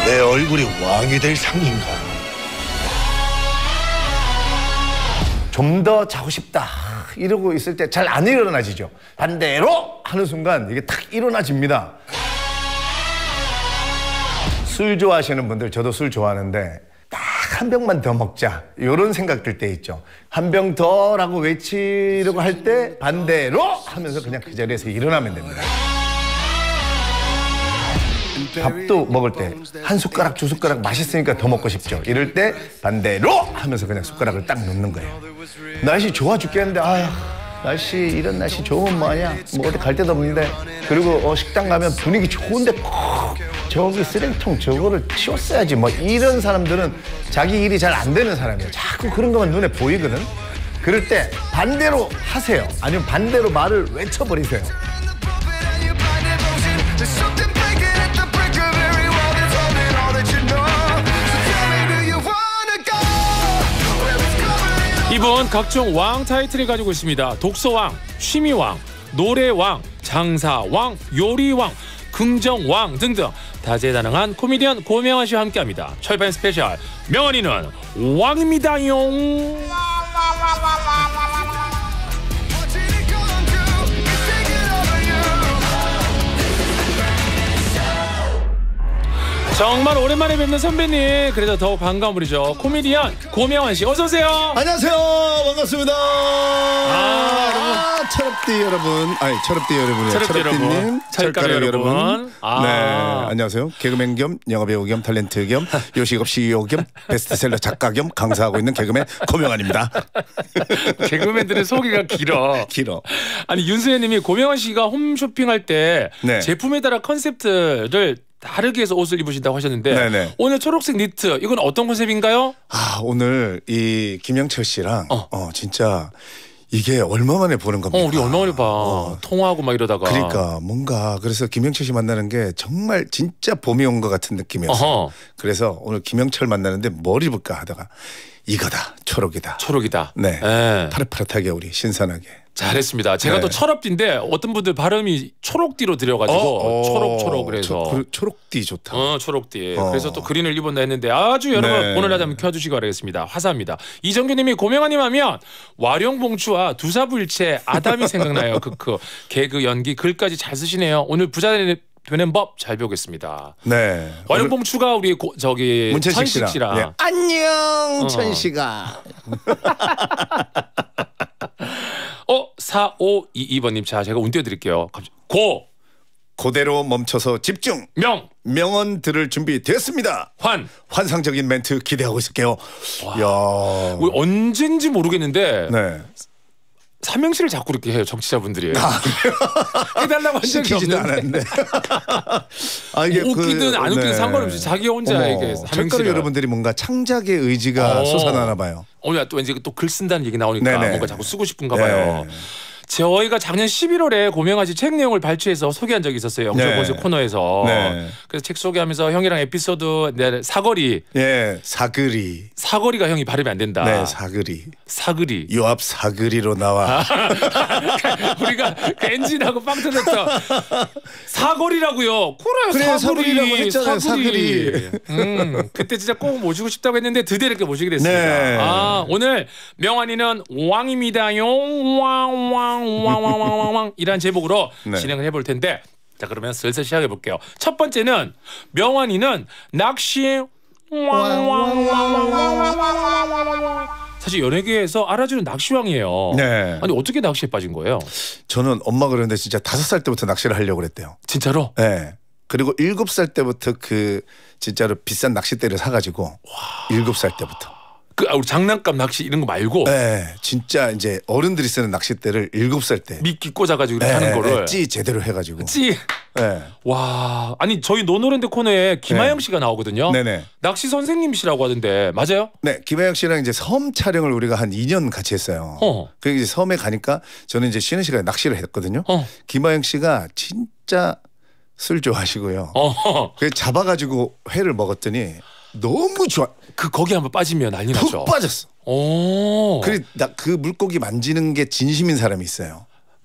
내 얼굴이 왕이 될 상인가? 좀 더 자고 싶다 이러고 있을 때 잘 안 일어나지죠. 반대로 하는 순간 이게 탁 일어나집니다. 술 좋아하시는 분들, 저도 술 좋아하는데 딱 한 병만 더 먹자 이런 생각 들 때 있죠. 한 병 더라고 외치려고 할 때 반대로 하면서 그냥 그 자리에서 일어나면 됩니다. 밥도 먹을 때 한 숟가락 두 숟가락 맛있으니까 더 먹고 싶죠. 이럴 때 반대로 하면서 그냥 숟가락을 딱 놓는 거예요. 날씨 좋아 죽겠는데 아휴 날씨 이런 날씨 좋으면 뭐하냐, 뭐 어디 갈 데도 없는데. 그리고 식당 가면 분위기 좋은데 꼭 저기 쓰레기통 저거를 치웠어야지, 뭐 이런 사람들은 자기 일이 잘 안 되는 사람이에요. 자꾸 그런 것만 눈에 보이거든. 그럴 때 반대로 하세요. 아니면 반대로 말을 외쳐버리세요. 이분 각종 왕 타이틀을 가지고 있습니다. 독서왕, 취미왕, 노래왕, 장사왕, 요리왕, 긍정왕 등등 다재다능한 코미디언 고명환 씨와 함께합니다. 철판 스페셜 명환이는 왕입니다용. 정말 오랜만에 뵙는 선배님, 그래서 더욱 반가운 분이죠. 코미디언 고명환 씨, 어서 오세요. 안녕하세요, 반갑습니다. 철업디 여러분, 아니 철업디 여러분이요. 철업디님, 철가루 여러분. 아. 네, 안녕하세요. 개그맨 겸 영화배우 겸 탤런트 겸 요식업 CEO 겸 베스트셀러 작가 겸 강사하고 있는 개그맨 고명환입니다. 개그맨들의 소개가 길어. 아니 윤수혜님이 고명환 씨가 홈쇼핑할 때 네. 제품에 따라 컨셉트를 다르게 해서 옷을 입으신다고 하셨는데 네네. 오늘 초록색 니트 이건 어떤 컨셉인가요? 아, 오늘 이 김영철 씨랑 진짜 이게 얼마 만에 보는 겁니까? 우리 얼마 만에 봐. 통화하고 막 이러다가. 그러니까 뭔가 그래서 김영철 씨 만나는 게 정말 진짜 봄이 온 것 같은 느낌이었어요. 어허. 그래서 오늘 김영철 만나는데 뭘 입을까 하다가 이거다, 초록이다. 네. 파릇파릇하게 우리 신선하게. 잘했습니다. 제가 또 철업띠인데 어떤 분들 발음이 초록띠로 들여가지고 초록 그래서 초록띠 좋다. 초록띠. 그래서 또 그린을 입었나 했는데 아주 여러분 오늘 하자면 켜주시기 바라겠습니다. 화사합니다. 이정규님이 고명환님 하면 와룡봉추와 두사부일체 아담이 생각나요. 크크. 개그 연기 글까지 잘 쓰시네요. 오늘 부자 되는 법 잘 배우겠습니다. 네. 와룡봉추가 우리 저기 문천식 씨랑. 네. 안녕 천식아. 4522번님, 자 제가 운 띄워드릴게요. 고대로 멈춰서 집중. 명언 들을 준비 됐습니다. 환상적인 멘트 기대하고 있을게요. 야, 언젠지 모르겠는데 네. 삼행시를 자꾸 이렇게 해요, 정치자분들이. 해달라고 한 적이 없는데. 이게 웃기든 안 웃기든 상관없이 자기 혼자 이게 철가루 여러분들이 뭔가 창작의 의지가 솟아나나 봐요. 오늘 또 왠지 또 글 쓴다는 얘기 나오니까 네네. 뭔가 자꾸 쓰고 싶은가 봐요. 저희가 작년 11월에 고명환 씨 책 내용을 발췌해서 소개한 적이 있었어요. 영철본스 코너에서. 그래서 책 소개하면서 형이랑 에피소드 사거리. 사거리가 형이 발음이 안 된다. 네, 사거리. 요 앞 사거리로 나와. 우리가 그 엔진하고 빵 터졌죠. 사거리라고요. 그래, 사거리라고 했잖아요. 사거리. 그때 진짜 꼭 모시고 싶다고 했는데 드디어 이렇게 모시게 됐습니다. 네. 오늘 명환이는 왕입니다용. 왕 이란 제목으로 진행을 해볼 텐데, 자 그러면 슬슬 시작해 볼게요. 첫 번째는 명환이는 낚시 사실 연예계에서 알아주는 낚시왕이에요. 네. 아니 어떻게 낚시에 빠진 거예요? 저는 엄마가 그러는데 진짜 5살 때부터 낚시를 하려고 그랬대요. 진짜로? 네. 그리고 7살 때부터 그 진짜로 비싼 낚싯대를 사가지고 7살 때부터. 우리 장난감 낚시 이런 거 말고. 네, 진짜 이제 어른들이 쓰는 낚싯대를 7살 때 미끼 꽂아가지고 이렇게 하는 거를. 찌 제대로 해가지고. 네. 와, 아니 저희 노노랜드 코너에 김하영 씨가 나오거든요. 네네. 낚시 선생님이시라고 하던데 맞아요? 네, 김하영 씨랑 이제 섬 촬영을 우리가 한 2년 같이 했어요. 그래서 이제 섬에 가니까 저는 이제 쉬는 시간에 낚시를 했거든요. 김하영 씨가 진짜 술 좋아하시고요. 그래서 잡아가지고 회를 먹었더니 너무 좋아. 거기 한번 빠지면 난리 나죠. 푹 빠졌어. 그 물고기 만지는 게 진심인 사람이 있어요.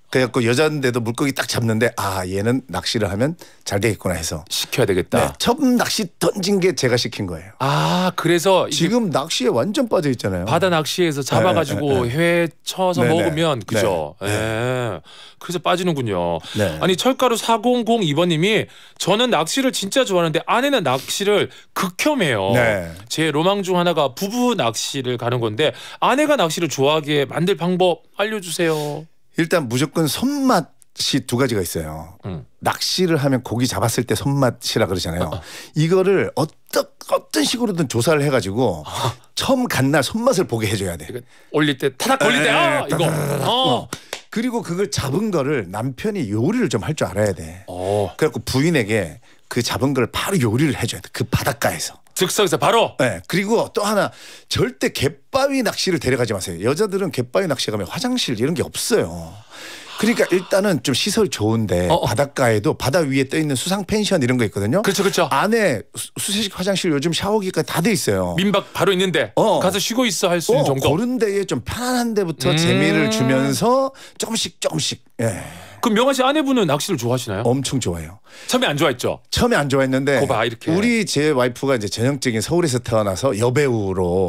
그래갖고 여자인데도 물고기 딱 잡는데 아 얘는 낚시를 하면 잘 되겠구나 해서 시켜야 되겠다. 네, 처음 낚시 던진 게 제가 시킨 거예요. 아 그래서 지금 낚시에 완전 빠져 있잖아요. 바다 낚시에서 잡아가지고 회 쳐서 먹으면 그죠. 네. 예. 그래서 빠지는군요. 네. 아니 철가루 4002번님이 저는 낚시를 진짜 좋아하는데 아내는 낚시를 극혐해요. 네. 제 로망 중 하나가 부부 낚시를 가는 건데 아내가 낚시를 좋아하게 만들 방법 알려주세요. 일단 무조건 손맛이 두 가지가 있어요. 낚시를 하면 고기 잡았을 때 손맛이라 그러잖아요. 이거를 어떤 식으로든 조사를 해가지고 처음 간 날 손맛을 보게 해줘야 돼. 올릴 때 타닥 걸릴 때 아 이거. 그리고 그걸 잡은 거를 남편이 요리를 좀 할 줄 알아야 돼. 그래갖고 부인에게 그 잡은 걸 바로 요리를 해줘야 돼. 그 바닷가에서. 즉석에서 바로. 네. 그리고 또 하나 절대 갯바위 낚시를 데려가지 마세요. 여자들은 갯바위 낚시 가면 화장실 이런 게 없어요. 그러니까 일단은 좀 시설 좋은데 바닷가에도 바다 위에 떠 있는 수상 펜션 이런 거 있거든요. 그렇죠, 그렇죠. 안에 수세식 화장실 요즘 샤워기까지 다 돼 있어요. 민박 바로 있는데 가서 쉬고 있어 할 수 있는 정도. 그런 데에 좀 편안한 데부터 재미를 주면서 조금씩. 예. 그럼 명아 씨 아내분은 낚시를 좋아하시나요? 엄청 좋아해요. 처음에 안 좋아했죠. 처음에 안 좋아했는데 거봐, 이렇게. 우리 제 와이프가 이제 전형적인 서울에서 태어나서 여배우로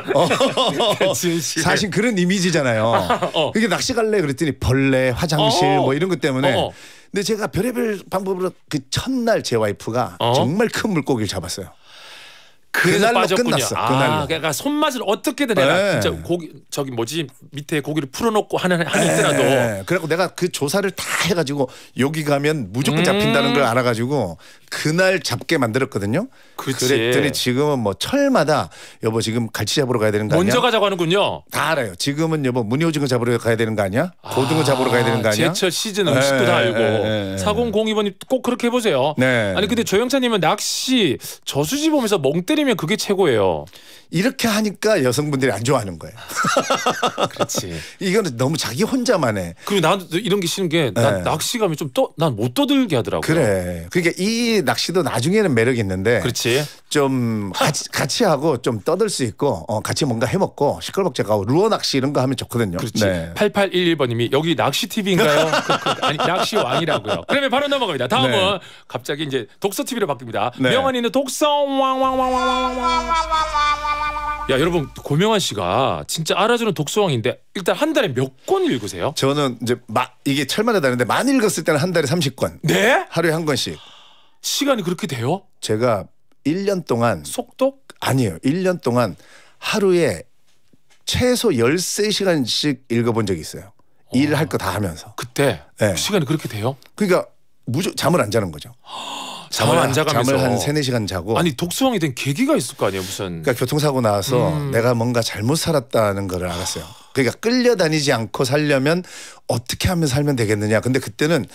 사실 그런 이미지잖아요. 이게 낚시 갈래 그랬더니 벌레, 화장실 뭐 이런 것 때문에. 근데 제가 별의별 방법으로 그 첫날 제 와이프가 정말 큰 물고기를 잡았어요. 그래서 그날로 빠졌군요. 끝났어. 그날로. 그러니까 손맛을 어떻게든 해라. 네. 진짜 고기 저기 뭐지 밑에 고기를 풀어놓고 하는 한이 있더라도. 그래갖고 내가 그 조사를 다 해가지고 여기 가면 무조건 잡힌다는 걸 알아가지고 그날 잡게 만들었거든요. 그치. 그랬더니 지금은 뭐 철마다 여보 지금 갈치 잡으러 가야 되는 거 아니야? 먼저 가자고 하는군요. 다 알아요. 지금은 여보 무늬오징어 잡으러 가야 되는 거 아니야? 고등어 잡으러 가야 되는 거 아니야? 제철 시즌 음식도 다 알고. 4002번님 꼭 그렇게 해보세요. 네. 아니 근데 조영찬님은 낚시 저수지 보면서 멍 때리면 그게 최고예요. 이렇게 하니까 여성분들이 안 좋아하는 거예요. 그렇지. 이거는 너무 자기 혼자만 해. 그리고 나도 이런 게 싫은 게 난 낚시 가면 좀 난 못 떠들게 하더라고요. 그래. 그러니까 이 낚시도 나중에는 매력이 있는데 그렇지. 좀 같이 하고 좀 떠들 수 있고 같이 뭔가 해먹고 시끌벅적하고 루어 낚시 이런 거 하면 좋거든요. 그렇지. 네. 8811번님이 여기 낚시 TV인가요? 아니 낚시 왕이라고요. 그러면 바로 넘어갑니다. 다음은 네. 갑자기 이제 독서 TV로 바뀝니다. 네. 명환이는 독서 왕왕왕왕왕왕왕. 야 여러분 고명환 씨가 진짜 알아주는 독서왕인데 일단 한 달에 몇 권 읽으세요? 저는 이제 이게 철마다 다른데 많이 읽었을 때는 한 달에 30권. 네? 하루에 한 권씩. 시간이 그렇게 돼요? 제가 1년 동안 속독? 아니에요. 1년 동안 하루에 최소 13시간씩 읽어본 적이 있어요. 일할 거 다 하면서. 그때 네. 시간이 그렇게 돼요? 그러니까 잠을 안 자는 거죠. 잠을 안 자가면서 잠을 한 3-4시간 자고. 아니 독서왕이 된 계기가 있을 거 아니에요 무슨. 그러니까 교통사고 나서 내가 뭔가 잘못 살았다는 걸 알았어요. 그러니까 끌려다니지 않고 살려면 어떻게 하면 살면 되겠느냐. 근데 그때는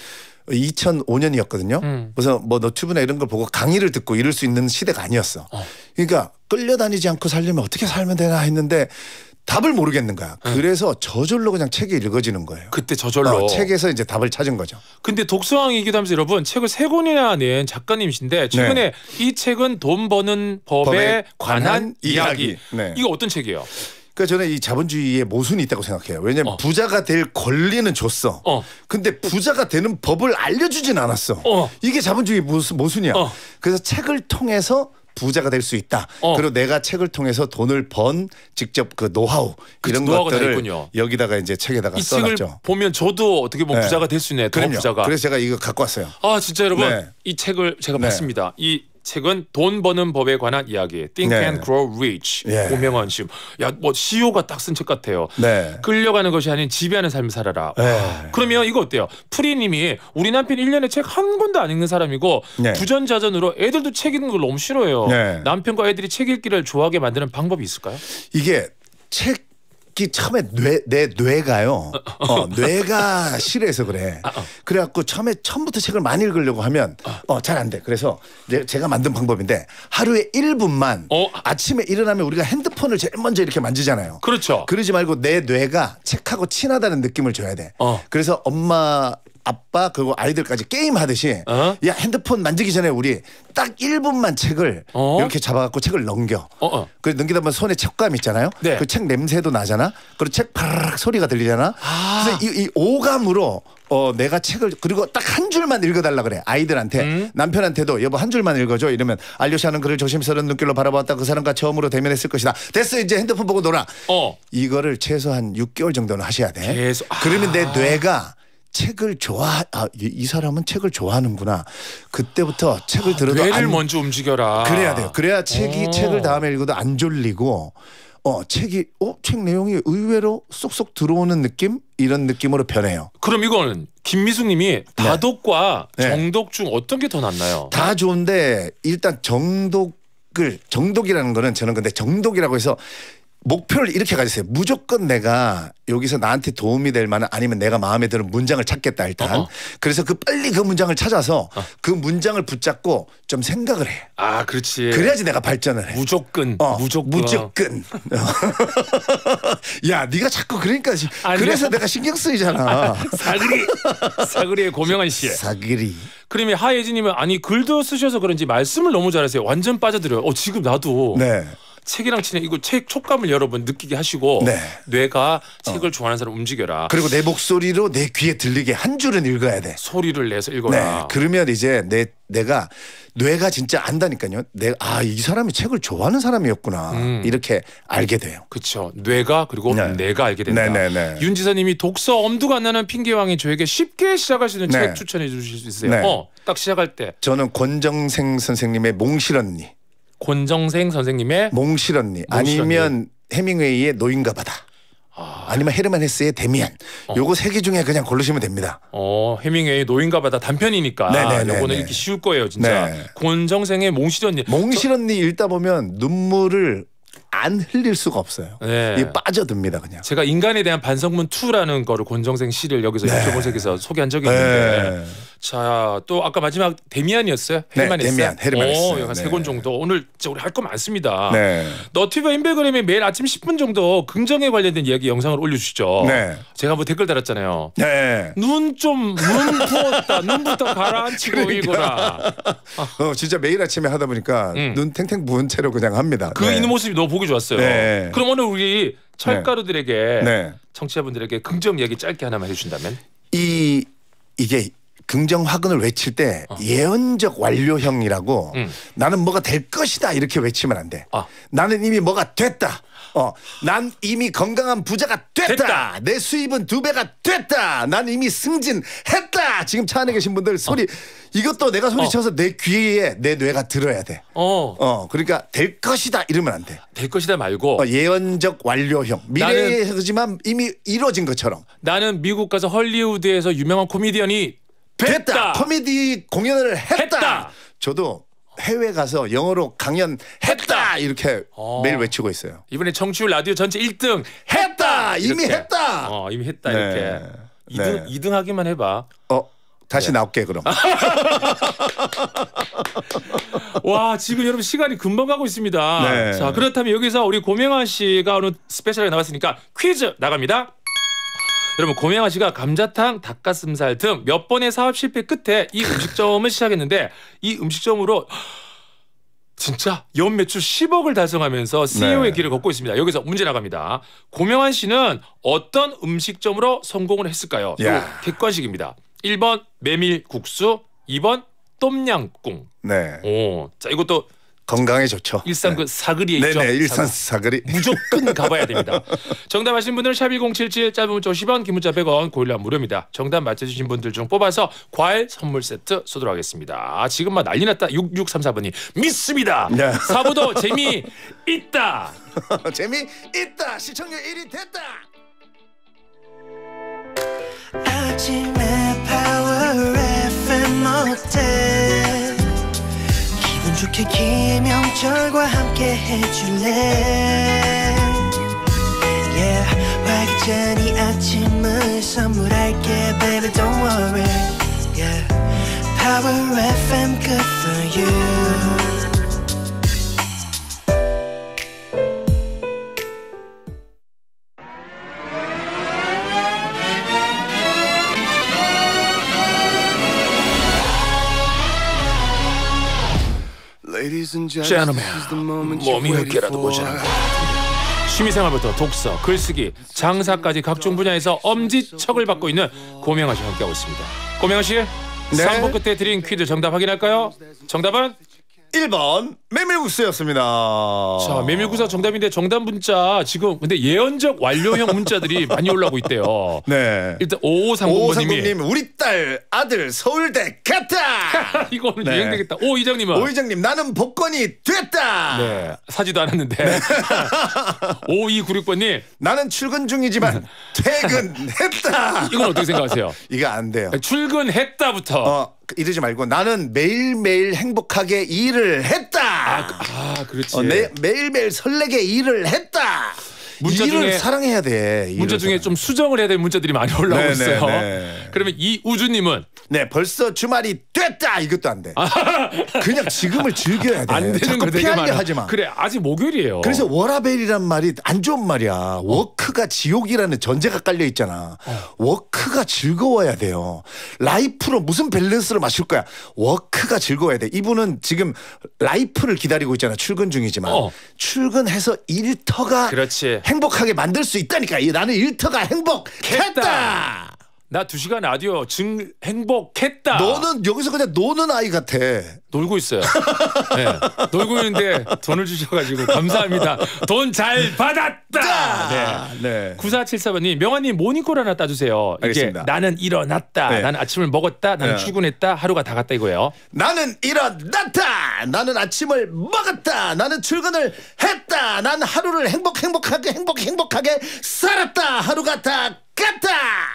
2005년이었거든요. 그래서 뭐 너튜브나 이런 걸 보고 강의를 듣고 이럴 수 있는 시대가 아니었어. 그러니까 끌려다니지 않고 살려면 어떻게 살면 되나 했는데 답을 모르겠는 거야. 그래서 저절로 그냥 책이 읽어지는 거예요. 그때 저절로. 책에서 이제 답을 찾은 거죠. 근데 독서왕이기도 하면서 여러분 책을 3권이나 낸 작가님이신데 최근에 네. 이 책은 돈 버는 법에 관한 이야기. 네. 이거 어떤 책이에요? 그러니까 저는 이 자본주의에 모순이 있다고 생각해요. 왜냐하면 부자가 될 권리는 줬어. 근데 부자가 되는 법을 알려주진 않았어. 이게 자본주의 모순이야. 그래서 책을 통해서 부자가 될 수 있다. 그리고 내가 책을 통해서 돈을 번 직접 그 노하우 이런 것들을 여기다가 이제 책에다가 이 써놨죠. 책을 보면 저도 어떻게 보면 부자가 될 수 있네. 더 부자가. 그래서 제가 이거 갖고 왔어요. 아 진짜 여러분 네. 이 책을 제가 봤습니다. 이 책은 돈 버는 법에 관한 이야기. Think and Grow Rich. 고명환 씨. 야, 뭐 CEO가 딱 쓴 책 같아요. 네. 끌려가는 것이 아닌 지배하는 삶을 살아라. 그러면 이거 어때요? 프리님이 우리 남편 1년에 책 한 권도 안 읽는 사람이고 부전자전으로 애들도 책 읽는 걸 너무 싫어해요. 남편과 애들이 책 읽기를 좋아하게 만드는 방법이 있을까요? 이게 책이 처음에 내 뇌가요. 뇌가 싫어해서 그래. 그래갖고 처음부터 책을 많이 읽으려고 하면 잘 안 돼. 그래서 제가 만든 방법인데 하루에 1분만 아침에 일어나면 우리가 핸드폰을 제일 먼저 이렇게 만지잖아요. 그렇죠. 그러지 말고 내 뇌가 책하고 친하다는 느낌을 줘야 돼. 그래서 엄마 아빠 그리고 아이들까지 게임 하듯이 야 핸드폰 만지기 전에 우리 딱 1분만 책을 이렇게 잡아갖고 책을 넘겨. 그 넘기다 보면 손에 촉감 있잖아요. 그 책 냄새도 나잖아. 그리고 책 파르륵 소리가 들리잖아. 그래서 이 오감으로 내가 책을 그리고 딱 한 줄만 읽어달라 그래. 아이들한테 남편한테도 여보 한 줄만 읽어줘. 이러면 알료시 하는 그를 조심스러운 눈길로 바라보았다. 그 사람과 처음으로 대면했을 것이다. 됐어 이제 핸드폰 보고 놀아. 이거를 최소한 6개월 정도는 하셔야 돼. 계속. 그러면 내 뇌가 책을 이 사람은 책을 좋아하는구나. 그때부터 책을 들어도 뇌를 먼저 움직여라. 그래야 돼요. 그래야 책을 다음에 읽어도 안 졸리고 책 내용이 의외로 쏙쏙 들어오는 느낌? 이런 느낌으로 변해요. 그럼 이거는 김미숙님이 다독과 정독 중 어떤 게 더 낫나요? 다 좋은데 일단 정독이라는 거는 저는 근데 정독이라고 해서 목표를 이렇게 가지세요. 무조건 내가 여기서 나한테 도움이 될 만한 아니면 내가 마음에 드는 문장을 찾겠다 일단. 그래서 빨리 그 문장을 찾아서 그 문장을 붙잡고 좀 생각을 해. 아, 그렇지. 그래야지 내가 발전을 해. 무조건. 야, 네가 자꾸 그러니까 그래서 내가 신경 쓰이잖아. 사그리의 고명한 씨. 사그리. 그러면 하예진님은 아니 글도 쓰셔서 그런지 말씀을 너무 잘하세요. 완전 빠져들어요. 지금 나도. 네. 책이랑 친해 이거 책 촉감을 여러분 느끼게 하시고 뇌가 책을 좋아하는 사람 움직여라. 그리고 내 목소리로 내 귀에 들리게 한 줄은 읽어야 돼. 소리를 내서 읽어라. 그러면 이제 뇌가 진짜 안다니까요. 이 사람이 책을 좋아하는 사람이었구나. 이렇게 알게 돼요. 그렇죠. 뇌가 그리고 내가 알게 된다. 윤지선님이 독서 엄두가 안 나는 핑계왕이 저에게 쉽게 시작할 수 있는 책 추천해 주실 수 있어요? 딱 시작할 때. 저는 권정생 선생님의 몽실언니. 권정생 선생님의 몽실언니 아니면 해밍웨이의 노인과 바다. 아니면 헤르만 헤스의 데미안. 요거 세 개 중에 그냥 고르시면 됩니다. 해밍웨이 노인과 바다 단편이니까 요거는 읽기 쉬울 거예요 진짜. 권정생의 몽실언니. 몽실언니 읽다 보면 눈물을 안 흘릴 수가 없어요. 이게 빠져듭니다 그냥. 제가 인간에 대한 반성문 2라는 거를 권정생 씨를 여기서 유튜브에서 소개한 적이 있는데 자, 또 아까 마지막 데미안이었어요? 헤르만 헤스. 헤르만 헤스. 한 3권 정도. 오늘 진짜 우리 할 거 많습니다. 너튜브 인별그램에 매일 아침 10분 정도 긍정에 관련된 이야기 영상을 올려주시죠. 제가 뭐 댓글 달았잖아요. 눈 부었다. 눈부터 가라앉히고 이거라. 진짜 매일 아침에 하다 보니까 눈 탱탱 부은 채로 그냥 합니다. 그 있는 모습이 너무 보기 좋았어요. 그럼 오늘 우리 철가루들에게 청취자분들에게 긍정 얘기 짧게 하나만 해주신다면? 이게 긍정 화근을 외칠 때 예언적 완료형이라고 나는 뭐가 될 것이다 이렇게 외치면 안 돼. 나는 이미 뭐가 됐다. 난 이미 건강한 부자가 됐다. 내 수입은 2배가 됐다. 난 이미 승진했다. 지금 차 안에 계신 분들 소리 이것도 내가 소리쳐서 내 귀에 내 뇌가 들어야 돼. 그러니까 될 것이다 이러면 안 돼. 될 것이다 말고 예언적 완료형. 미래이지만 이미 이루어진 것처럼. 나는 미국 가서 헐리우드에서 유명한 코미디언이 됐다. 코미디 공연을 했다. 저도 해외 가서 영어로 강연했다 이렇게 매일 외치고 있어요. 이번에 청취율 라디오 전체 1등 했다. 이미 했다. 이미 했다 이렇게. 2등 하기만 해봐. 다시 나올게 그럼. 와 지금 여러분 시간이 금방 가고 있습니다. 자 그렇다면 여기서 우리 고명환 씨가 오늘 스페셜에 나왔으니까 퀴즈 나갑니다. 여러분 고명환 씨가 감자탕, 닭가슴살 등 몇 번의 사업 실패 끝에 이 음식점을 시작했는데 이 음식점으로 진짜 연매출 10억을 달성하면서 CEO의 길을 걷고 있습니다. 여기서 문제 나갑니다. 고명환 씨는 어떤 음식점으로 성공을 했을까요? 객관식입니다. 1번 메밀국수, 2번 똠양꿍. 자 이것도 건강에 좋죠. 일산 그 사거리에 있죠. 일산 사거리. 무조건 가봐야 됩니다. 정답 아신 분들은 샵1077 짧은 문자 50원 긴 문자 100원 고일라 무료입니다. 정답 맞춰주신 분들 중 뽑아서 과일 선물 세트 쏘도록 하겠습니다. 지금 막 난리 났다. 6634번이 믿습니다. 4부도 재미있다. 재미있다. 시청률 1위 됐다. 아침에 파워 FM 어때 기분 좋게 김영철과 함께 해줄래 활기찬 이 아침을 선물할게 baby don't worry Power FM good for you gentlemen, 몸이 어깨라도 모자란 것 같은데 취미생활부터 독서, 글쓰기, 장사까지 각종 분야에서 엄지척을 받고 있는 고명아 씨와 함께하고 있습니다. 고명아 씨, 3부 끝에 드린 퀴즈 정답 확인할까요? 정답은 1번 메밀국수였습니다. 자, 메밀국수 정답인데 정답 문자 지금 근데 예언적 완료형 문자들이 많이 올라오고 있대요. 네. 일단 5530님이 5530님 우리 딸 아들 서울대 갔다. 이거는 네. 유행되겠다. 오 이장님은 오이장님 나는 복권이 됐다. 네, 사지도 않았는데. 5296번님 나는 출근 중이지만 퇴근했다. 이건 어떻게 생각하세요? 이거 안 돼요. 출근했다부터. 이러지 말고 나는 매일매일 행복하게 일을 했다. 그렇지. 매일매일 설레게 일을 했다. 문자 일을 중에 사랑해야 돼. 문자 중에 좀 수정을 해야 될 문자들이 많이 올라오고 있어요. 그러면 이우주님은 네, 벌써 주말이 됐다. 이것도 안 돼. 그냥 지금을 즐겨야 돼. 안 되는 거 되게 피하려 많아. 하지 마. 그래, 아직 목요일이에요. 그래서 워라벨이란 말이 안 좋은 말이야. 워크가 지옥이라는 전제가 깔려 있잖아. 워크가 즐거워야 돼요. 라이프로 무슨 밸런스를 맞출 거야. 워크가 즐거워야 돼. 이분은 지금 라이프를 기다리고 있잖아. 출근 중이지만 출근해서 일터가 그렇지. 행복하게 만들 수 있다니까. 나는 일터가 행복했다. 나 2시간 라디오 행복했다. 너는 여기서 그냥 노는 아이 같아. 놀고 있어요. 네, 놀고 있는데 돈을 주셔가지고 감사합니다. 돈 잘 받았다. 네. 9474번님 명환님 모닝콜 하나 따주세요. 알겠습니다. 이게 나는 일어났다. 네. 나는 아침을 먹었다. 나는 네. 출근했다. 하루가 다 갔다 이거예요. 나는 일어났다. 나는 아침을 먹었다. 나는 출근을 했다. 난 하루를 행복하게 살았다. 하루가 다 갔다.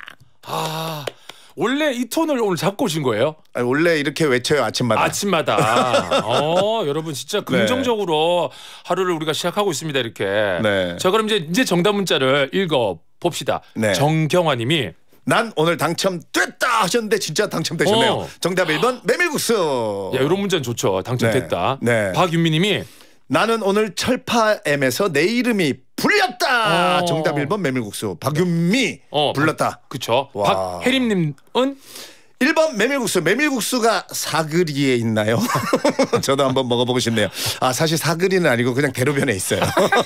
원래 이 톤을 오늘 잡고 오신 거예요? 아니, 원래 이렇게 외쳐요 아침마다. 여러분 진짜 긍정적으로 하루를 우리가 시작하고 있습니다 이렇게. 네. 자 그럼 이제 정답 문자를 읽어 봅시다. 네. 정경화님이 난 오늘 당첨됐다 하셨는데 진짜 당첨되셨네요. 정답 1번 메밀국수. 야 이런 문자는 좋죠. 당첨됐다. 네. 박윤미님이 나는 오늘 철파엠에서 내 이름이 불렸다. 정답 1번 메밀국수. 박윤미 불렀다. 그쵸. 와. 박혜림님은 1번 메밀국수. 메밀국수가 사그리에 있나요? 저도 한번 먹어보고 싶네요. 사실 사그리는 아니고 그냥 대로변에 있어요.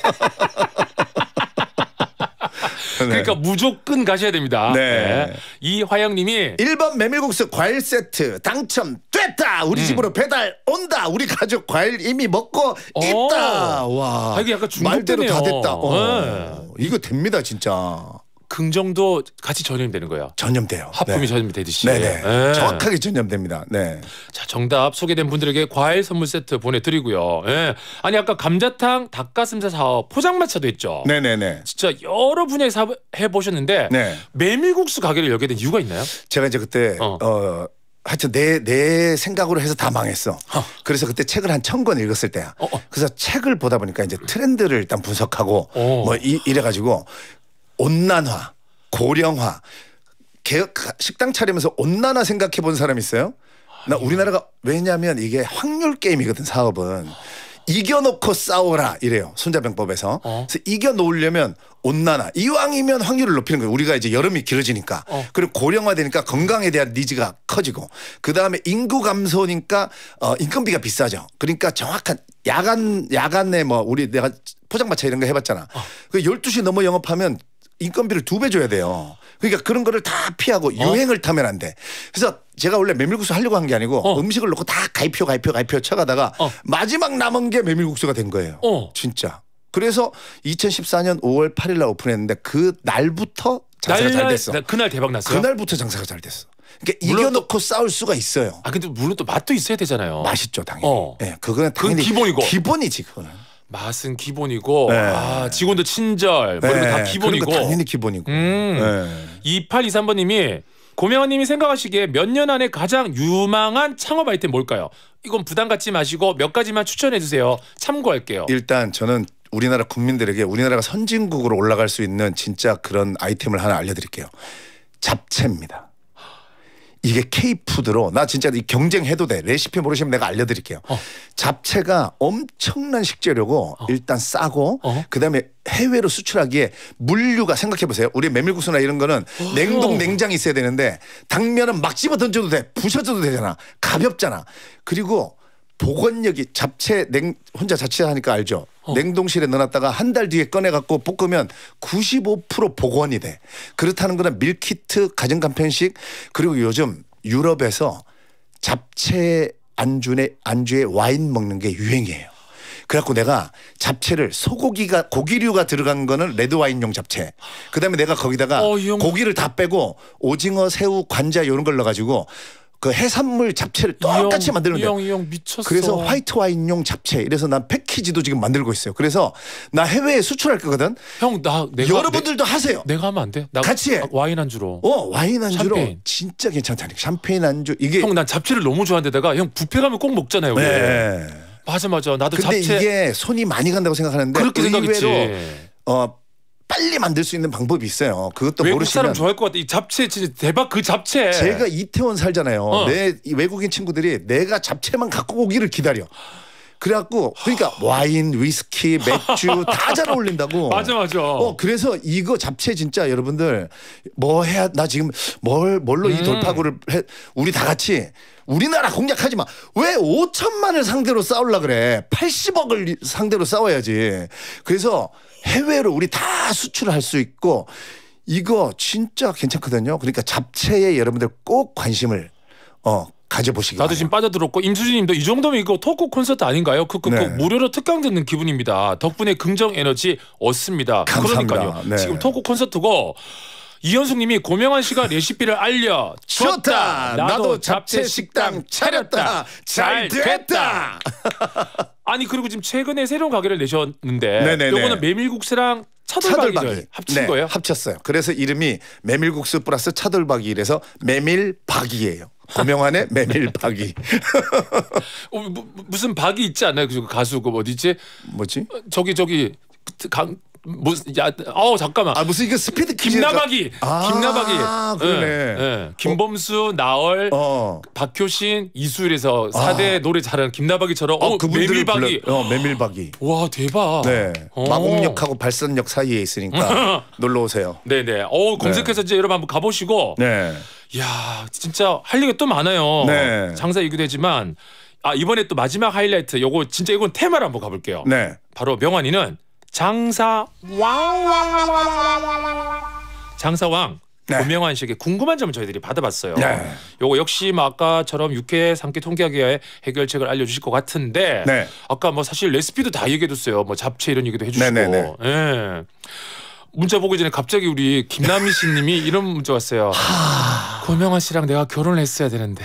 그러니까 무조건 가셔야 됩니다. 네. 이화영님이 1번 메밀국수 과일 세트 당첨됐다. 우리 집으로 배달 온다. 우리 가족 과일 이미 먹고 있다. 와. 이게 약간 말대로 중독되네요. 다 됐다. 네. 이거 됩니다 진짜. 긍정도 같이 전염되는 거예요. 전염돼요. 하품이 네. 전염되듯이. 네네. 네. 정확하게 전염됩니다. 네. 자, 정답 소개된 분들에게 과일 선물 세트 보내드리고요. 예. 아니 아까 감자탕, 닭가슴살 사업, 포장마차도 했죠. 네네네. 진짜 여러 분야의 사업 해보셨는데 네. 메밀국수 가게를 열게 된 이유가 있나요? 제가 이제 그때 하여튼 내 생각으로 해서 다 망했어. 그래서 그때 책을 한 1000권 읽었을 때야. 그래서 책을 보다 보니까 이제 트렌드를 일단 분석하고 이래가지고 온난화, 고령화, 식당 차리면서 온난화 생각해 본 사람 있어요? 나 우리나라가 왜냐하면 이게 확률 게임이거든 사업은. 이겨놓고 싸워라 이래요 손자병법에서. 그래서 이겨놓으려면 온난화 이왕이면 확률을 높이는 거예요. 우리가 이제 여름이 길어지니까 그리고 고령화되니까 건강에 대한 니즈가 커지고 그 다음에 인구 감소니까 인건비가 비싸죠. 그러니까 정확한 야간에 내가 포장마차 이런 거 해봤잖아. 그 12시 넘어 영업하면 인건비를 2배 줘야 돼요. 그러니까 그런 거를 다 피하고 유행을 타면 안 돼. 그래서 제가 원래 메밀국수 하려고 한 게 아니고 음식을 놓고 다 가입표 쳐가다가 마지막 남은 게 메밀국수가 된 거예요. 진짜. 그래서 2014년 5월 8일 날 오픈했는데 그 날부터 장사가 잘 됐어. 그날 대박 났어요? 그날부터 장사가 잘 됐어. 그러니까 이겨놓고 싸울 수가 있어요. 근데 물론 또 맛도 있어야 되잖아요. 맛있죠 당연히. 네, 그건 기본이고. 기본이지 그거는. 맛은 기본이고 네. 직원도 친절 뭐 이런 거 다 기본이고. 당연히 기본이고. 2823번님이 고명환님이 생각하시기에 몇 년 안에 가장 유망한 창업 아이템 뭘까요? 이건 부담 갖지 마시고 몇 가지만 추천해 주세요. 참고할게요. 일단 저는 우리나라 국민들에게 우리나라가 선진국으로 올라갈 수 있는 진짜 그런 아이템을 하나 알려드릴게요. 잡채입니다. 이게 K푸드로 나 진짜 이 경쟁해도 돼. 레시피 모르시면 내가 알려드릴게요. 잡채가 엄청난 식재료고 일단 싸고 그다음에 해외로 수출하기에 물류가 생각해보세요. 우리 메밀국수나 이런 거는 냉동 냉장이 있어야 되는데 당면은 막 집어 던져도 돼. 부셔져도 되잖아. 가볍잖아. 그리고 보관력이 혼자 자취하니까 알죠. 냉동실에 넣어놨다가 한 달 뒤에 꺼내갖고 볶으면 95% 복원이 돼. 그렇다는 거는 밀키트, 가정간편식 그리고 요즘 유럽에서 잡채 안주에 와인 먹는 게 유행이에요. 그래갖고 내가 잡채를 고기류가 들어간 거는 레드와인용 잡채. 그다음에 내가 거기다가 고기를 다 빼고 오징어, 새우, 관자 이런 걸 넣어가지고 그 해산물 잡채를 똑같이 만드는데. 이 형 미쳤어. 그래서 화이트 와인용 잡채. 이래서 난 패키지도 지금 만들고 있어요. 그래서 나 해외에 수출할 거거든. 형 내가 여러분들도 하세요. 내가 하면 안 돼? 나 같이 해. 와인 안주로. 와인 안주로 샴페인. 진짜 괜찮다니까. 샴페인 안주 이게. 형 난 잡채를 너무 좋아하는데다가 형 뷔페 가면 꼭 먹잖아요. 우리. 네. 맞아. 나도 근데 잡채. 이게 손이 많이 간다고 생각하는데 그렇게 생각했지. 빨리 만들 수 있는 방법이 있어요. 그것도 외국 모르시면. 사람 좋아할 것 같아. 이 잡채 진짜 대박 그 잡채. 제가 이태원 살잖아요. 이 외국인 친구들이 내가 잡채만 갖고 오기를 기다려. 그래갖고 그러니까 와인, 위스키, 맥주 다 잘 어울린다고. 맞아. 그래서 이거 잡채 진짜 여러분들 뭐 해야 나 지금 뭘로 이 돌파구를 해. 우리 다 같이 우리나라 공략하지 마. 왜 5천만을 상대로 싸우려 그래. 80억을 상대로 싸워야지. 그래서 해외로 우리 다 수출할 수 있고 이거 진짜 괜찮거든요. 그러니까 잡채에 여러분들 꼭 관심을 가져보시기 바랍니다. 나도 지금 빠져들었고 임수진님도 이 정도면 이거 토크 콘서트 아닌가요? 네. 무료로 특강 듣는 기분입니다. 덕분에 긍정 에너지 얻습니다. 감사합니다. 그러니까요. 네. 지금 토크 콘서트고 이현숙님이 고명환 씨가 레시피를 알려 줬다. 나도 잡채 식당 차렸다. 잘 됐다. 아니 그리고 지금 최근에 새로운 가게를 내셨는데 네네네. 요거는 메밀국수랑 차돌박이를 합친 거예요? 합쳤어요. 그래서 이름이 메밀국수 플러스 차돌박이라서 메밀박이에요. 고명환의 메밀박이. 무슨 박이 있지 않나요? 그 가수 그 어디지? 뭐지? 저기 잠깐만. 무슨 이거 스피드 퀴즈. 김나박이. 그러네. 김범수, 나얼, 박효신, 이수일에서 4대 노래 잘하는 김나박이처럼 메밀박이. 메밀박이. 와 대박. 네. 마곡역하고 발산역 사이에 있으니까 놀러 오세요. 네네. 검색해서 이제 여러분 한번 가보시고. 네. 야 진짜 할 얘기가 또 많아요. 네. 장사 얘기도 했지만 이번에 또 마지막 하이라이트 이건 테마를 한번 가볼게요. 네. 바로 명환이는 장사왕. 네. 고명환 씨에게 궁금한 점을 저희들이 받아봤어요. 네. 요거 역시 아까처럼 유쾌 상쾌 통쾌하게 해결책을 알려주실 것 같은데 네. 아까 사실 레시피도 다 얘기해줬어요. 잡채 이런 얘기도 해주시고. 네네네. 예. 문자 보기 전에 갑자기 우리 김남희 씨님이 이런 문자 왔어요. 고명환 씨랑 내가 결혼을 했어야 되는데.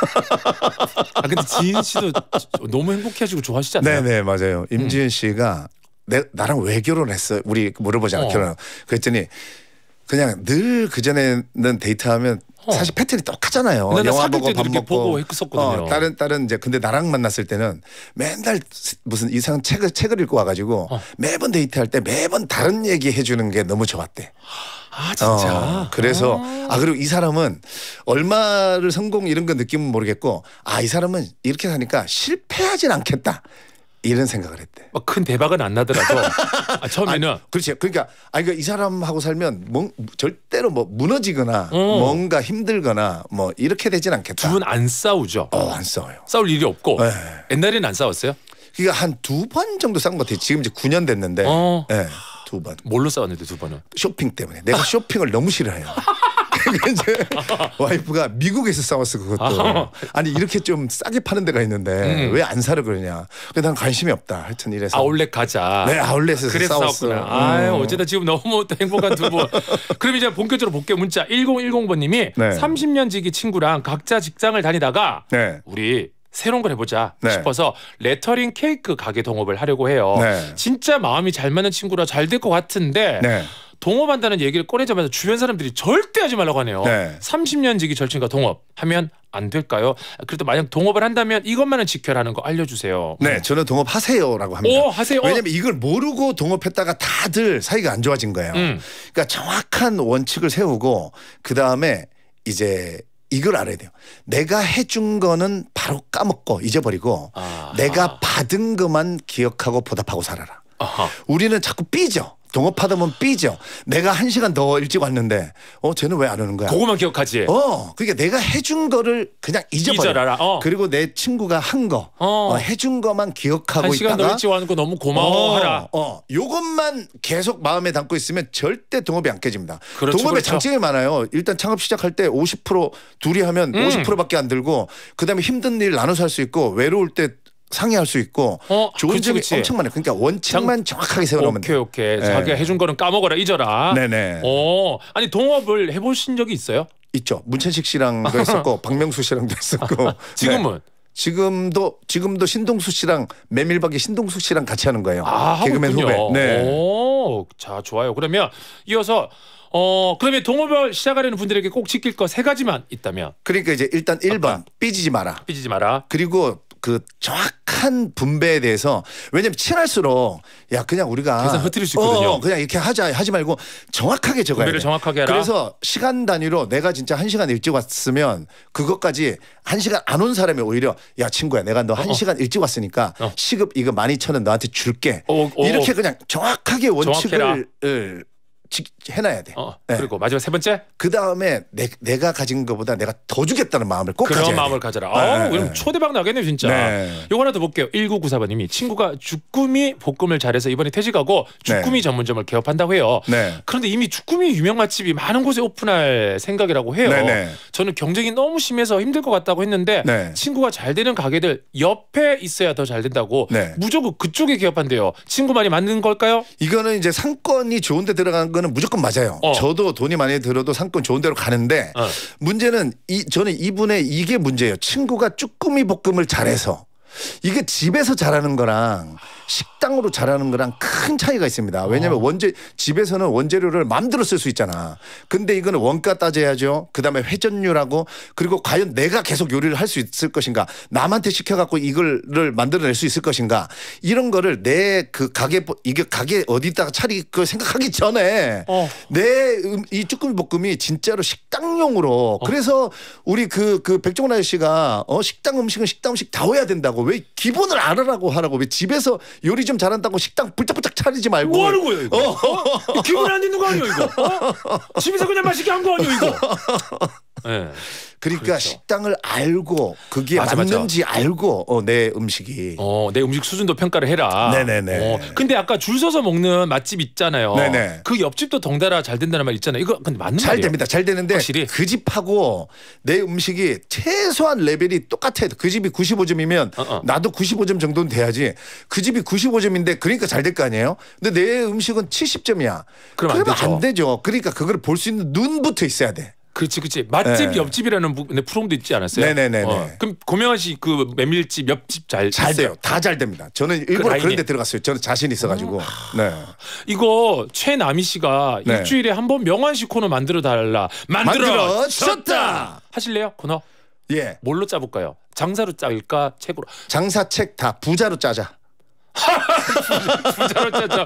근데 지인 씨도 너무 행복해하시고 좋아하시지 않나요? 네네 맞아요. 임지은 씨가 나랑 왜 결혼했어? 우리 물어보잖아. 결혼. 그랬더니 그냥 늘 그전에는 데이트하면 사실 패턴이 똑같잖아요. 영화 보고 밥 먹고 했었거든요. 다른 이제 근데 나랑 만났을 때는 맨날 무슨 이상한 책을 읽고 와가지고 매번 데이트할 때 매번 다른 얘기 해주는 게 너무 좋았대. 진짜. 그래서 그리고 이 사람은 얼마를 성공 이런 거 느낌은 모르겠고 이 사람은 이렇게 사니까 실패하진 않겠다. 이런 생각을 했대. 큰 대박은 안 나더라도 처음에는 그렇지. 그러니까 이 사람하고 살면 절대로 무너지거나 뭔가 힘들거나 이렇게 되진 않겠다. 두 분 안 싸우죠? 안 싸워요. 싸울 일이 없고. 네. 옛날에는 안 싸웠어요? 그러니까 한 2번 정도 싸운 것 같아요. 지금 이제 9년 됐는데. 네, 2번. 뭘로 싸웠는데 2번은? 쇼핑 때문에. 내가 쇼핑을 너무 싫어해요. 그러니까 이제 와이프가 미국에서 싸웠어 그것도. 아니 이렇게 좀 싸게 파는 데가 있는데 왜 안 사려 그러냐. 근데 난 관심이 없다. 하여튼 이래서. 아울렛 가자. 네, 아울렛에서 그래서 싸웠구나. 어쨌든 지금 너무 행복한 두 분. 그럼 이제 본격적으로 볼게요. 문자 1010번님이 30년 지기 친구랑 각자 직장을 다니다가 우리 새로운 걸 해보자 싶어서 레터링 케이크 가게 동업을 하려고 해요. 진짜 마음이 잘 맞는 친구라 잘 될 것 같은데 동업한다는 얘기를 꺼내자마자 주변 사람들이 절대 하지 말라고 하네요. 30년 지기 절친과 동업하면 안 될까요? 그래도 만약 동업을 한다면 이것만은 지켜라는 거 알려주세요. 네, 저는 동업하세요라고 합니다. 하세요. 왜냐면 이걸 모르고 동업했다가 다들 사이가 안 좋아진 거예요. 그러니까 정확한 원칙을 세우고 그 다음에 이제 이걸 알아야 돼요. 내가 해준 거는 바로 까먹고 잊어버리고 내가 받은 것만 기억하고 보답하고 살아라. 우리는 자꾸 삐져. 동업하다 보면 삐져. 내가 1시간 더 일찍 왔는데 쟤는 왜 안 오는 거야? 그거만 기억하지. 그러니까 내가 해준 거를 그냥 잊어버려. 그리고 내 친구가 한 거 해준 거만 기억하고 1시간 더 일찍 와는 거 너무 고마워하라. 요것만 계속 마음에 담고 있으면 절대 동업이 안 깨집니다. 그렇죠, 동업의 그렇죠. 장점이 많아요. 일단 창업 시작할 때 50% 둘이 하면 50%밖에 안 들고 그다음에 힘든 일 나눠서 할 수 있고 외로울 때 상의할 수 있고 좋은 점이 엄청 많아요. 그러니까 원칙만 정확하게 세워놓으면 돼요. 오케이. 자기가 해준 거는 까먹어라 잊어라. 네네. 아니 동업을 해보신 적이 있어요? 있죠. 문천식 씨랑도 했었고 박명수 씨랑도 했었고. 지금은? 네. 지금도 신동수 씨랑 메밀박이 신동수 씨랑 같이 하는 거예요. 개그맨 후배. 네. 자 좋아요. 그러면 이어서 그러면 동업을 시작하려는 분들에게 꼭 지킬 거 3가지만 있다면. 그러니까 이제 일단 1번 삐지지 마라. 삐지지 마라. 그리고 그 정확한 분배에 대해서 왜냐면 친할수록 야 그냥 우리가 계산 흐트릴 수 있거든요. 그냥 이렇게 하지 말고 정확하게 적어야 돼. 분배를 정확하게 하라. 그래서 시간 단위로 내가 진짜 1시간 일찍 왔으면 그것까지 1시간 안 온 사람이 오히려 야 친구야 내가 너 1시간 일찍 왔으니까 시급 이거 12,000원 너한테 줄게. 이렇게 그냥 정확하게 원칙을 해놔야 돼. 네. 그리고 마지막 3번째. 그 다음에 내가 가진 것보다 내가 더 주겠다는 마음을 꼭 가져야 돼. 그런 마음을 가져라. 그럼 초대박 나겠네요 진짜. 네. 요거 하나 더 볼게요. 1994번님이 친구가 주꾸미 볶음을 잘해서 이번에 퇴직하고 주꾸미 전문점을 개업한다고 해요. 그런데 이미 주꾸미 유명 맛집이 많은 곳에 오픈할 생각이라고 해요. 저는 경쟁이 너무 심해서 힘들 것 같다고 했는데 친구가 잘 되는 가게들 옆에 있어야 더 잘 된다고 무조건 그쪽에 개업한대요. 친구 말이 맞는 걸까요? 이거는 이제 상권이 좋은 데 들어간 거는 무조건 맞아요. 저도 돈이 많이 들어도 상권 좋은 데로 가는데 문제는 저는 이분의 이게 문제예요. 친구가 쭈꾸미 볶음을 잘해서 이게 집에서 잘하는 거랑 식당으로 잘하는 거랑 큰 차이가 있습니다. 왜냐하면 집에서는 원재료를 마음대로 쓸 수 있잖아. 근데 이거는 원가 따져야죠. 그다음에 회전율하고 그리고 과연 내가 계속 요리를 할 수 있을 것인가. 남한테 시켜갖고 이거를 만들어낼 수 있을 것인가. 이런 거를 그 가게 이게 가게 어디다가 차릴 거 생각하기 전에 이 쭈꾸미 볶음이 진짜로 식당용으로 그래서 우리 그 백종원 아저씨가 식당 음식은 식당 음식 다 해야 된다고 왜 기본을 알아라고 하라고 왜 집에서 요리 좀 잘한다고 식당 불짝불짝 차리지 말고 뭐 하는 거예요 이거? 기분 안 되는 거 아니에요 이거? 집에서 그냥 맛있게 한 거 아니에요 이거? 네. 그러니까 그렇죠. 식당을 알고 그게 맞는지 알고 내 음식이 내 음식 수준도 평가를 해라. 네네네. 근데 아까 줄 서서 먹는 맛집 있잖아요. 네네. 그 옆집도 덩달아 잘 된다는 말 있잖아요. 이거 근데 맞는 잘 말이에요? 됩니다. 잘 되는데 확실히? 그 집하고 내 음식이 최소한 레벨이 똑같아야 돼. 그 집이 95점이면 나도 95점 정도는 돼야지. 그 집이 95점인데 그러니까 잘 될 거 아니에요. 근데 내 음식은 70점이야. 그러면 안 되죠. 그러니까 그걸 볼 수 있는 눈부터 있어야 돼. 그렇지. 맛집 옆집이라는 프로그램도 있지 않았어요? 네네네. 그럼 고명환 씨 그 메밀집 옆집 잘 돼요. 다 잘 됩니다. 저는 일부러 그런 데 들어갔어요. 저는 자신 있어가지고. 네. 이거 최남희 씨가 일주일에 한 번 명환 씨 코너 만들어 달라. 만들어 줬다. 하실래요 코너? 예. 뭘로 짜볼까요? 장사로 짤까 책으로? 장사책 다 부자로 짜자. 부자로 짜자.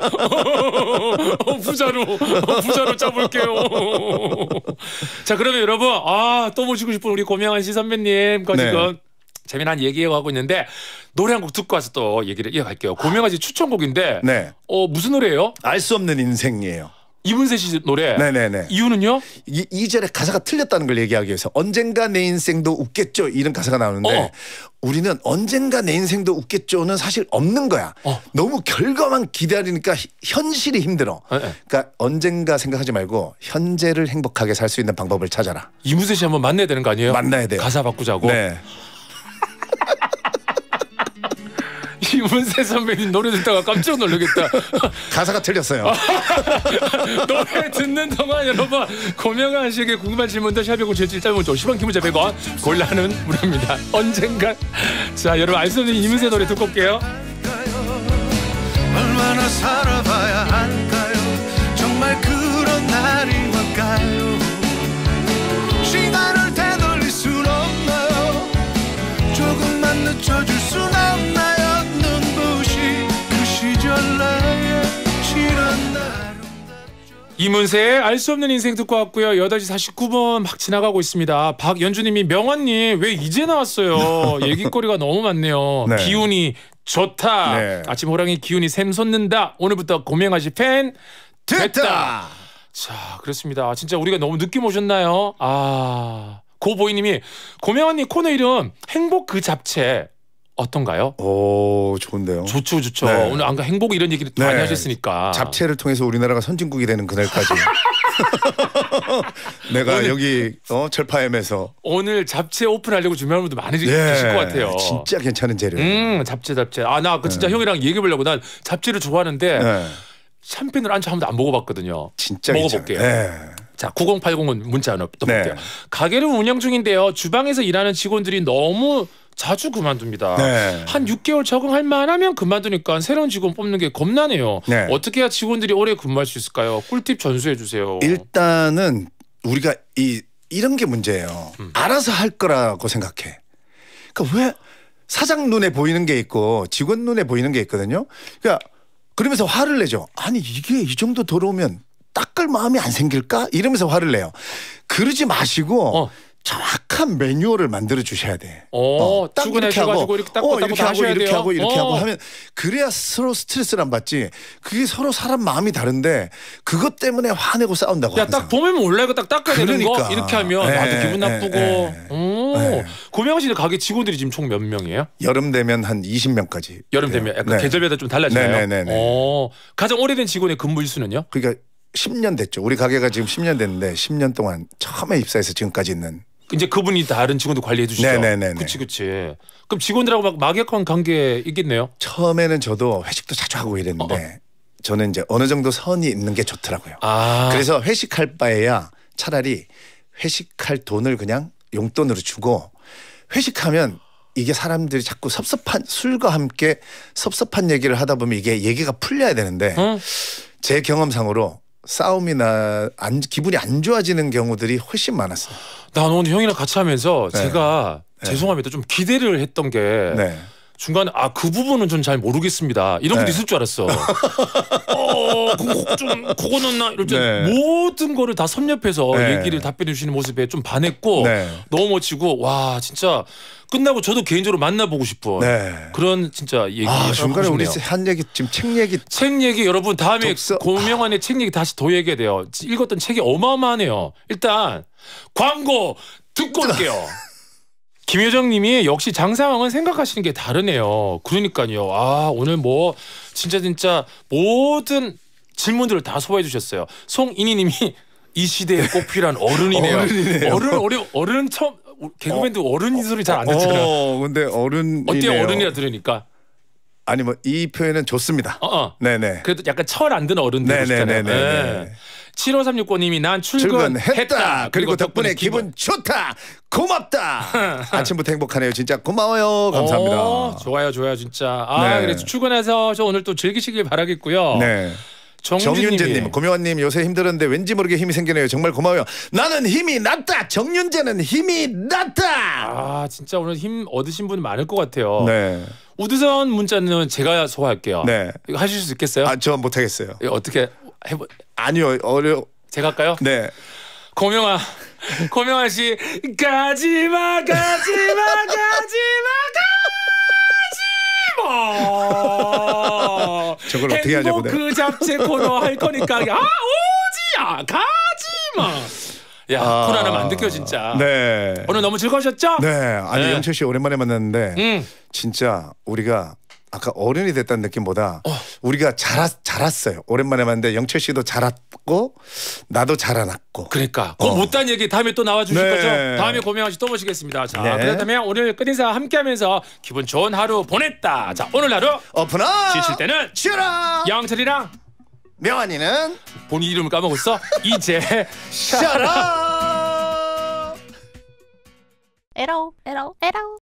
부자로 짜볼게요. 자 그러면 여러분 또 모시고 싶은 우리 고명환 씨 선배님과 지금 재미난 얘기하고 있는데 노래 한 곡 듣고 와서 또 얘기를 이어갈게요. 고명환 씨 추천곡인데 무슨 노래예요? 알 수 없는 인생이에요. 이문세 씨 노래. 네네네. 이유는요? 2절에 가사가 틀렸다는 걸 얘기하기 위해서 언젠가 내 인생도 웃겠죠 이런 가사가 나오는데 우리는 언젠가 내 인생도 웃겠죠는 사실 없는 거야. 너무 결과만 기다리니까 현실이 힘들어. 그러니까 언젠가 생각하지 말고 현재를 행복하게 살 수 있는 방법을 찾아라. 이문세 씨 한번 만나야 되는 거 아니에요? 만나야 돼요. 가사 바꾸자고. 네. 이문세 선배님 노래 듣다가 깜짝 놀라겠다. 가사가 틀렸어요. 노래 듣는 동안 여러분 고명환 씨에게 궁금한 질문도 샵이고 제일 짧은 50원 기문자 100원 곤란은 무료입니다. 언젠가. 자 여러분 알 수 없는 이문세 노래 듣고 올게요. 얼마나 살아봐야 할까요? 정말 그런 날이 올까요? 시간을 되돌릴 순 없나요? 조금만 늦춰줄 순 없나요? 이문세의 알 수 없는 인생 듣고 왔고요. 8시 49분 막 지나가고 있습니다. 박연주님이 명환님 왜 이제 나왔어요? 얘기거리가 너무 많네요. 기운이 좋다. 아침 호랑이 기운이 샘솟는다. 오늘부터 고명환 씨 팬 됐다. 자, 그렇습니다. 진짜 우리가 너무 늦게 모셨나요? 고보이님이 고명환님 코너 이름 행복 그 잡채 어떤가요? 오, 좋은데요. 좋죠. 네. 오늘 안가 행복 이런 얘기를 많이 하셨으니까. 잡채를 통해서 우리나라가 선진국이 되는 그날까지 내가 여기 철파엠에서 오늘 잡채 오픈하려고 준비하는 분들 많이 계실 것 같아요. 진짜 괜찮은 재료. 잡채. 나 진짜 형이랑 얘기해보려고 난 잡채를 좋아하는데 샴페인을 한 번도 안 먹어봤거든요. 진짜 먹어볼게요. 자, 9080은 문자 하나 또 볼게요. 가게를 운영 중인데요. 주방에서 일하는 직원들이 너무 자주 그만둡니다. 한 6개월 적응할 만하면 그만두니까 새로운 직원 뽑는 게 겁나네요. 어떻게 해야 직원들이 오래 근무할 수 있을까요? 꿀팁 전수해 주세요. 일단은 우리가 이런 게 문제예요. 알아서 할 거라고 생각해. 그러니까 왜 사장 눈에 보이는 게 있고 직원 눈에 보이는 게 있거든요. 그러니까 그러면서 화를 내죠. 아니 이게 이 정도 들어오면 닦을 마음이 안 생길까? 이러면서 화를 내요. 그러지 마시고 정확한 매뉴얼을 만들어 주셔야 돼. 딱 이렇게 하고 이렇게 닦고 이렇게 하고 하면 그래야 서로 스트레스를 안 받지. 그게 서로 사람 마음이 다른데 그것 때문에 화내고 싸운다고. 야, 딱 보면 몰라 이거 딱 닦아야 되는 거 이렇게 하면 나도 기분 나쁘고. 고명환 씨는 가게 직원들이 지금 총 몇 명이에요? 여름 되면 한 20명까지. 여름 되면 약간 계절마다 좀 달라지나요? 네네네. 가장 오래된 직원의 근무 일수는요? 그러니까 10년 됐죠. 우리 가게가 지금 10년 됐는데 10년 동안 처음에 입사해서 지금까지 있는. 이제 그분이 다른 직원도 관리해 주시죠. 네네네. 그치. 그럼 직원들하고 막 막역한 관계 있겠네요. 처음에는 저도 회식도 자주 하고 이랬는데 저는 이제 어느 정도 선이 있는 게 좋더라고요. 그래서 회식할 바에야 차라리 회식할 돈을 그냥 용돈으로 주고 회식하면 이게 사람들이 자꾸 술과 함께 섭섭한 얘기를 하다 보면 이게 얘기가 풀려야 되는데 제 경험상으로 싸움이나 기분이 안 좋아지는 경우들이 훨씬 많았어요. 나 오늘 형이랑 같이 하면서 제가 죄송합니다. 좀 기대를 했던 게 중간에 그 부분은 좀 잘 모르겠습니다. 이런 것도 있을 줄 알았어. 그거 넣나 이럴 때 모든 거를 다 섭렵해서 얘기를 답변해 주시는 모습에 좀 반했고 너무 멋지고 와 진짜 끝나고 저도 개인적으로 만나보고 싶어. 그런 진짜 얘기. 중간에 우리 한 얘기 지금 책 얘기 여러분 다음에 고명환의 책 얘기 다시 더 얘기해야 돼요. 읽었던 책이 어마어마하네요. 일단 광고 듣고 올게요. 김효정 님이 역시 장 상황은 생각하시는 게 다르네요. 그러니까요. 오늘 뭐 진짜 모든 질문들을 다 소화해 주셨어요. 송인희 님이 이 시대에 꼭 필요한 어른이네요. 어른 처음 개그맨도 어른 소리 잘 안 듣잖아요. 근데 어른이네요. 어때요? 어른이라 들으니까. 아니 뭐 이 표현은 좋습니다. 네네. 그래도 약간 철 안 드는 어른들 있잖아요. 75369님이 난 출근했다. 그리고 덕분에 기분 좋다. 고맙다. 아침부터 행복하네요. 진짜 고마워요. 감사합니다. 좋아요 진짜. 그래서 출근해서 저 오늘 또 즐기시길 바라겠고요. 정윤재님, 고명환님 요새 힘들었는데 왠지 모르게 힘이 생기네요. 정말 고마워요. 나는 힘이 났다. 정윤재는 힘이 났다. 진짜 오늘 힘 얻으신 분 많을 것 같아요. 우드선 문자는 제가 소화할게요. 이거 하실 수 있겠어요? 저 못하겠어요. 어떻게 해보? 아니요, 제가 할까요? 고명환 씨 가지마. 저걸 어떻게 하냐고. 행복 그 잡채 코너 할 거니까 오지야 가지마. 폰 하나만 안 듣겨 진짜. 오늘 너무 즐거우셨죠? 아니 영철 씨 오랜만에 만났는데 진짜 우리가 아까 어른이 됐다는 느낌보다 우리가 자랐어요. 오랜만에 만났는데 영철 씨도 자랐고 나도 자라났고. 그러니까 못한 얘기 다음에 또 나와주실 거죠? 다음에 고명환 씨 또 모시겠습니다. 자 그렇다면 오늘 끝인사 함께하면서 기분 좋은 하루 보냈다. 자 오늘 하루 오픈업. 지칠 때는 쉬어라. 영철이랑 명환이는 본인 이름을 까먹었어. 이제 쉬어라. 에러